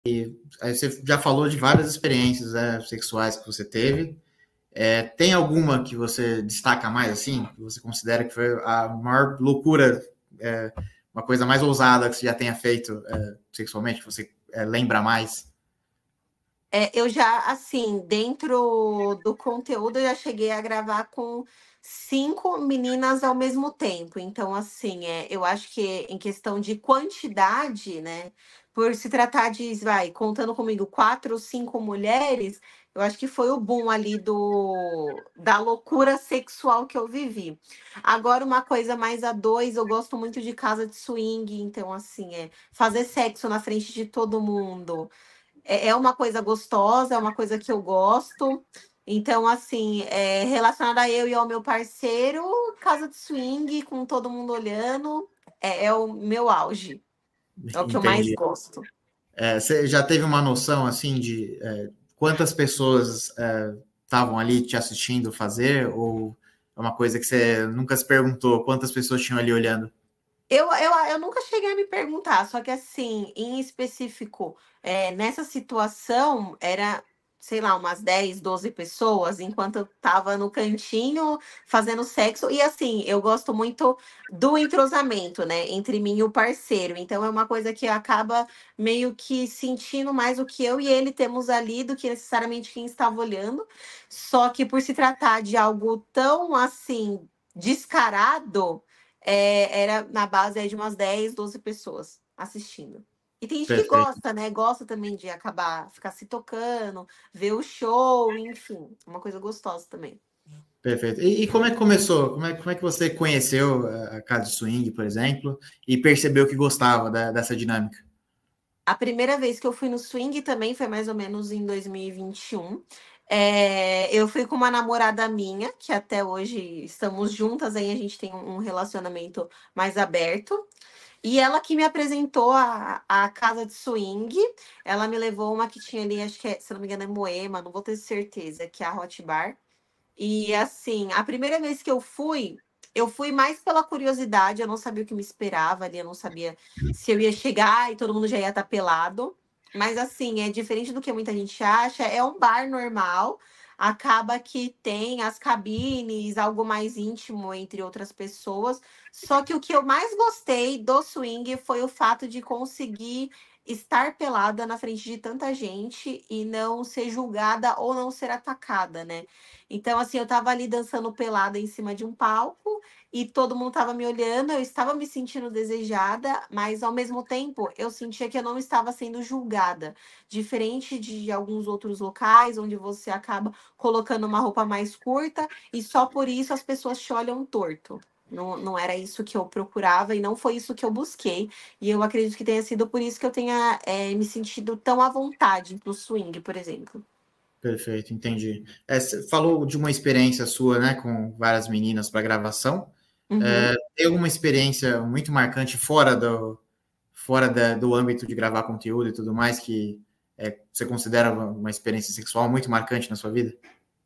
Aí você já falou de várias experiências, né, sexuais que você teve. Tem alguma que você destaca mais, assim, que você considera que foi a maior loucura, uma coisa mais ousada que você já tenha feito sexualmente, que você lembra mais? Eu já, assim, dentro do conteúdo, eu já cheguei a gravar com 5 meninas ao mesmo tempo. Então, assim, eu acho que em questão de quantidade, né? Por se tratar de, vai, contando comigo, 4 ou 5 mulheres, eu acho que foi o boom ali da loucura sexual que eu vivi. Agora, uma coisa mais a dois, eu gosto muito de casa de swing, então, assim, fazer sexo na frente de todo mundo. É uma coisa gostosa, é uma coisa que eu gosto. Então, assim, relacionada a eu e ao meu parceiro, casa de swing, com todo mundo olhando, é o meu auge. É o que eu mais Entendi. gosto. Você já teve uma noção, assim, de quantas pessoas estavam ali te assistindo fazer? Ou é uma coisa que você nunca se perguntou quantas pessoas tinham ali olhando? Eu nunca cheguei a me perguntar, só que assim, em específico, nessa situação, era, sei lá, umas 10, 12 pessoas, enquanto eu tava no cantinho fazendo sexo. E assim, eu gosto muito do entrosamento, né, entre mim e o parceiro. Então é uma coisa que acaba meio que sentindo mais o que eu e ele temos ali do que necessariamente quem estava olhando. Só que por se tratar de algo tão assim descarado, era na base aí de umas 10, 12 pessoas assistindo. E tem gente que Perfeito. gosta, né? Gosta também de ficar se tocando, ver o show, enfim. Uma coisa gostosa também. Perfeito. E como é que começou? Como é que você conheceu a casa de swing, por exemplo, e percebeu que gostava dessa dinâmica? A primeira vez que eu fui no swing também foi mais ou menos em 2021. Eu fui com uma namorada minha, que até hoje estamos juntas, aí a gente tem um relacionamento mais aberto. E ela que me apresentou a casa de swing. Ela me levou uma que tinha ali, acho que se não me engano, é Moema, não vou ter certeza, que é a Hot Bar. E assim, a primeira vez que eu fui mais pela curiosidade, eu não sabia o que me esperava ali, eu não sabia se eu ia chegar e todo mundo já ia estar pelado. Mas assim, é diferente do que muita gente acha, é um bar normal. Acaba que tem as cabines, algo mais íntimo entre outras pessoas. Só que o que eu mais gostei do swing foi o fato de conseguir estar pelada na frente de tanta gente e não ser julgada ou não ser atacada, né? Então, assim, eu tava ali dançando pelada em cima de um palco e todo mundo tava me olhando, eu estava me sentindo desejada, mas ao mesmo tempo eu sentia que eu não estava sendo julgada. Diferente de alguns outros locais onde você acaba colocando uma roupa mais curta e só por isso as pessoas te olham torto. Não, não era isso que eu procurava e não foi isso que eu busquei. E eu acredito que tenha sido por isso que eu tenha me sentido tão à vontade pro swing, por exemplo. Perfeito, entendi. Você falou de uma experiência sua, né, com várias meninas para gravação. Uhum. Tem alguma experiência muito marcante fora do âmbito de gravar conteúdo e tudo mais que você considera uma experiência sexual muito marcante na sua vida?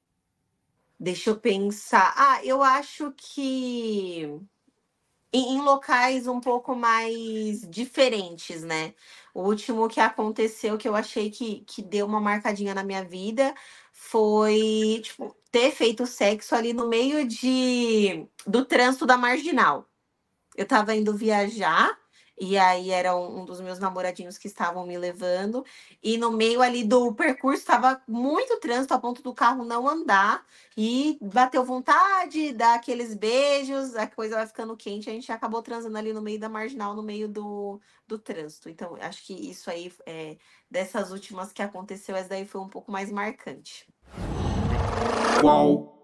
Deixa eu pensar. Eu acho que em locais um pouco mais diferentes, né? O último que aconteceu que eu achei que deu uma marcadinha na minha vida foi, tipo, ter feito sexo ali no meio do trânsito da Marginal. Eu tava indo viajar, e aí era um dos meus namoradinhos que estavam me levando, e no meio ali do percurso tava muito trânsito a ponto do carro não andar, e bateu vontade, dar aqueles beijos, a coisa vai ficando quente, a gente acabou transando ali no meio da marginal, no meio do trânsito. Então, acho que isso aí, dessas últimas que aconteceu, essa daí foi um pouco mais marcante. Qual